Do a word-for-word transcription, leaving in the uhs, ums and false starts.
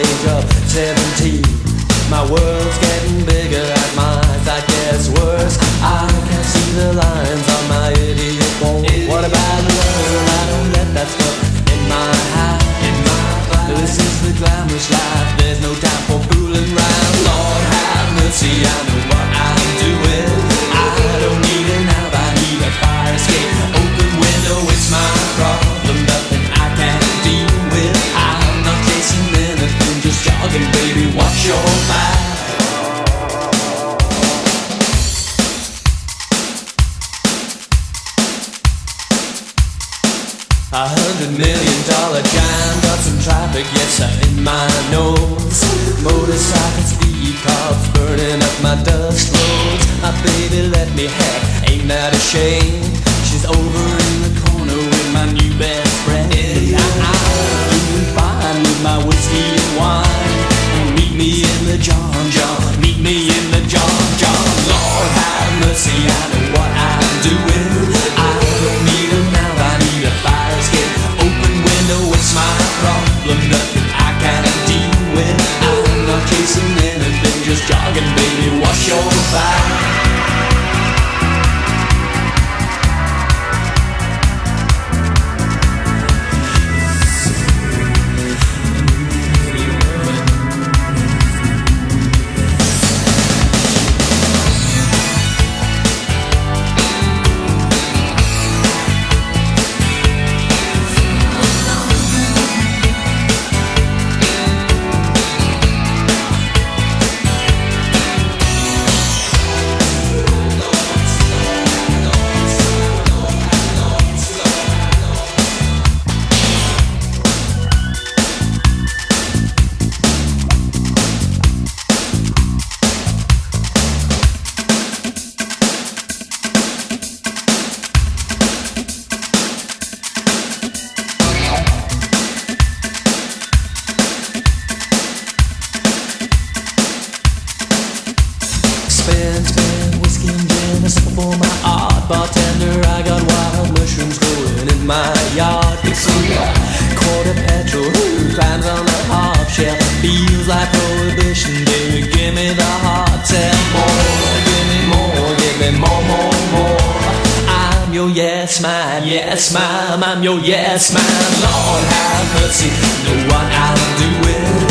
age of seventeen. My world's getting bigger and my eyesight gets worse. I can't see the lines on my idiot wall. What about love? I don't let that stuff in my heart. This is the glamorous life. There's no time for fooling around. Lord have mercy, I know what I'm doing. I don't need an out, I need a fire escape. Open window, it's my problem. Nothing I can deal with. I'm not chasing anything, just jogging, baby. Watch your back. A hundred million dollar jam, got some traffic, yes sir, in my nose. Motorcycle speed cops burning up my dust roads. My baby let me have, ain't that a shame? She's over in the corner with my new best friend. I'm doing fine with my whiskey and wine. And meet me in the John John, meet me in the John John. Lord have mercy, I know what I'm doing. I don't need a now, I need a fire escape. Open window, it's my problem. Nothing I can deal with. I'm not chasing anything, just jogging, baby. Wash your back. Spin, spin, whiskey and gin, a sip for my art. Bartender, I got wild mushrooms growing in my yard. It's a quarter petrol, who climbs on the hop shelf. Feels like prohibition, baby, give me the hard tell. More, give me more, give me more, more, more. I'm your yes man, yes ma'am, I'm your yes man. Lord have mercy, know what I'm doing.